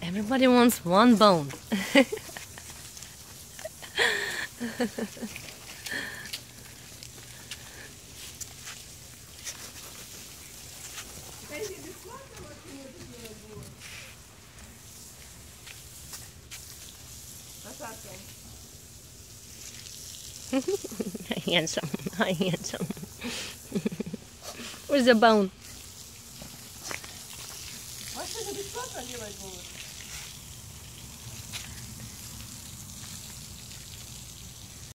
Everybody wants one bone. Handsome, handsome. Where's the bone? Машина бесплатно делать будут?